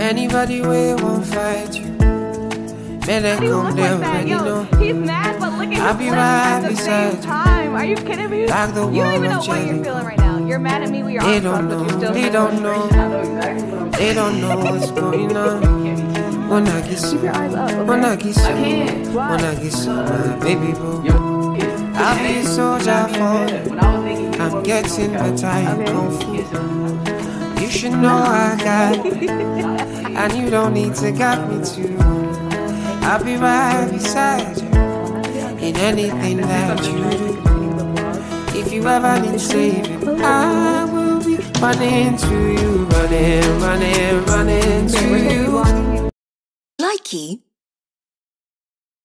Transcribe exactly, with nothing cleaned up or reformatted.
Anybody will won't fight you. Man, that come there already know. He's mad, but look at I'll be right beside you. Are you kidding me? Like the You don't even know wall what of you're feeling right now. You're mad at me. We are They on don't but know, you're still they feeling don't it. know. They don't know what's going on. When I get some, when I get some, when I get some, my baby boo. I'll be a soldier for you. I'm getting better in kung fu. You should know I got it, and you don't need to guide me too. I'll be right beside you in anything that you do. If you ever need saving, I will be running to you, running, running, running to you. Likey